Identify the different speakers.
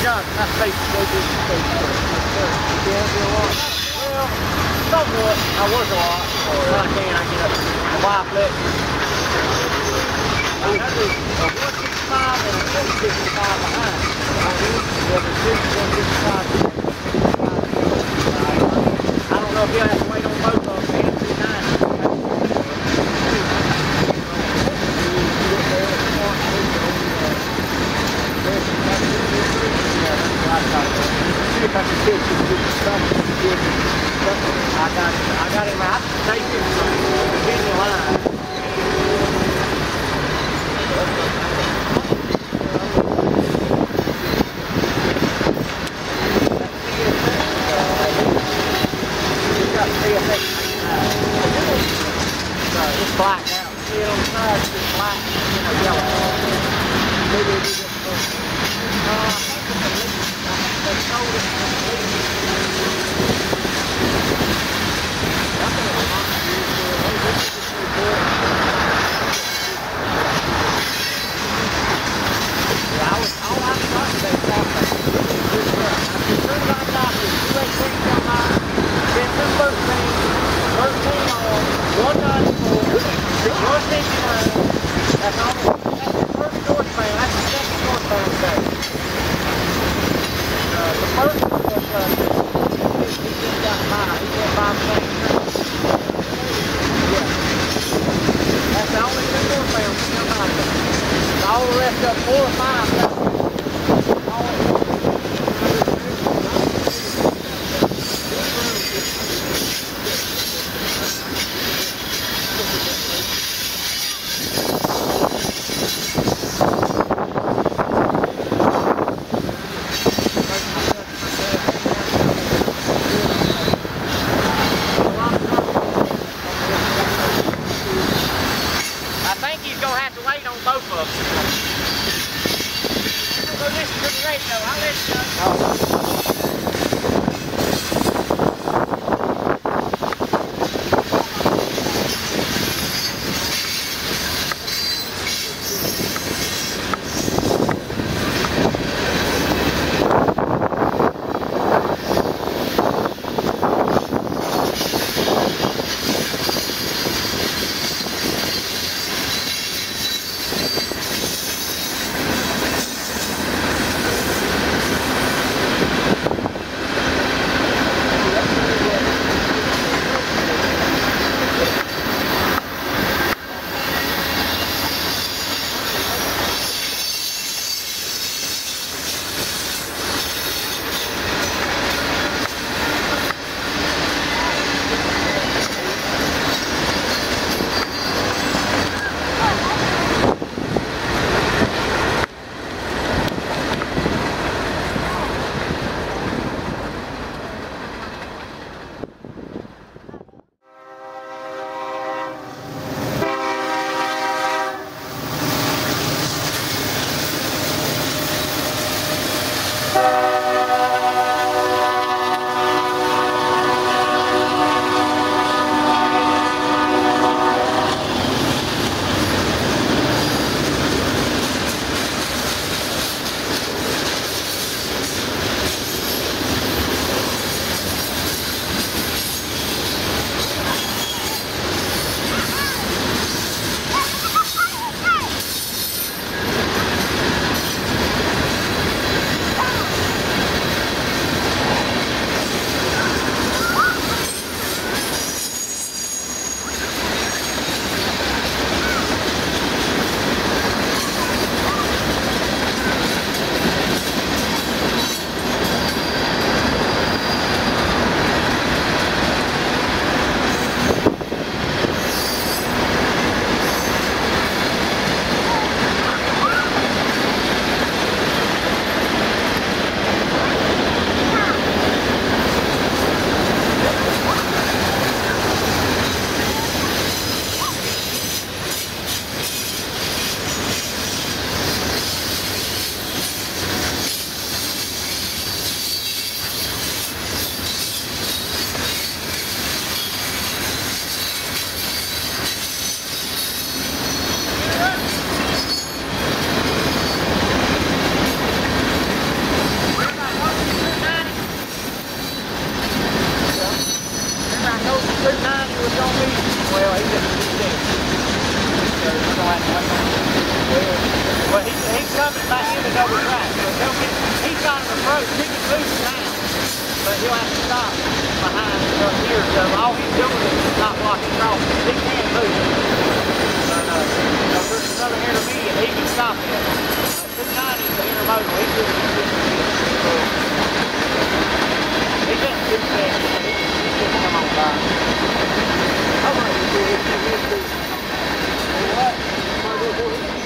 Speaker 1: Johnson, that's basically the state store. Well, somewhat. I work a lot. When I can, I get up. My wife lets me. I do a 165 and a 165 behind. Yeah, the 165. I don't know if you'll have to wait on both of them and 290. I got him out. Take him from the Virginia line. It's black now. See it on the side, it's black, yellow. Maybe it'll be just I think it's a leaf. They sold it as a leaf. That's a lot of years ago. Hey, this is just pretty cool. Yeah, all I thought they thought that was good stuff. As soon as I got this, 218 come by, then 213, 13 on, 194, 159. That's almost, that's the first northbound, that's the second northbound day. The first one was, he just got by, he went by the same street. Yeah. That's the only two northbound that come by there. All the rest of 4 or 5 southbound. back in to go to track. So he'll get, he's got an approach, he can move now, but he'll have to stop behind here. So all he's doing is not blocking crossing. He can move. But there's another intermediate, he can stop it. 290 is the intermodal, he's really good. He's in 270, he's just come on by. How much is it? What?